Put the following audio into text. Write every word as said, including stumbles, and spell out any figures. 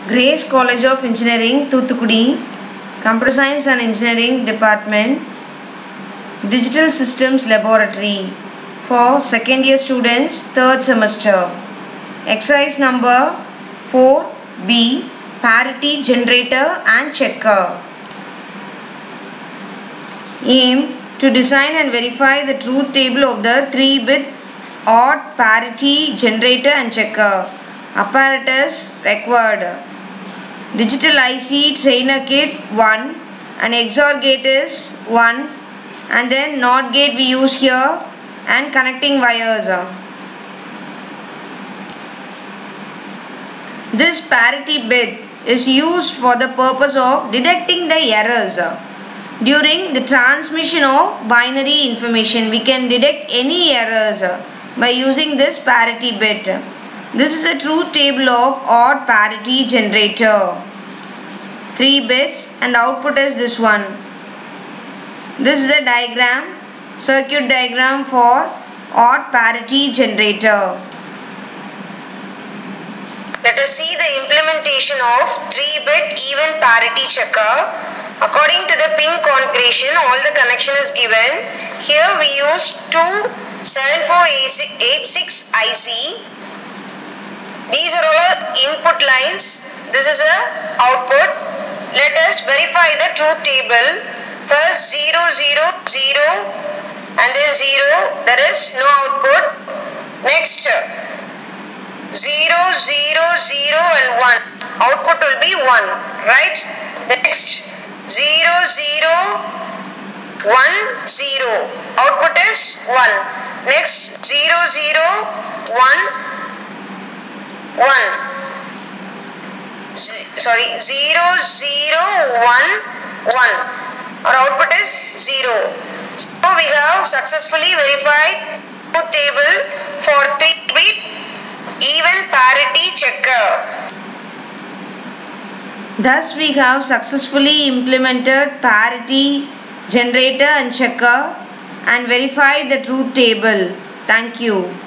Grace College of Engineering, Thuthukudi, Computer Science and Engineering Department, Digital Systems Laboratory for second year students, third semester. Exercise number four B, Parity Generator and Checker. Aim to design and verify the truth table of the three bit odd parity generator and checker. Apparatus required: digital I C trainer kit one, and X O R gate is one, and then NOT gate we use here, and connecting wires. This parity bit is used for the purpose of detecting the errors. During the transmission of binary information, we can detect any errors by using this parity bit. This is a truth table of odd parity generator. Three bits and output is this one. This is the diagram, circuit diagram for odd parity generator. Let us see the implementation of three bit even parity checker. According to the pin configuration, all the connection is given. Here we use two seven four eight six I C. These are all input lines. This is a output. Let us verify the truth table. First zero zero zero and then zero. There is no output. Next zero zero zero and one. Output will be one. Right? Next zero zero one zero. Output is one. Next zero zero one one. Sorry, zero zero one one. Our output is zero. So we have successfully verified truth table for three bit even parity checker. Thus we have successfully implemented parity generator and checker and verified the truth table. Thank you.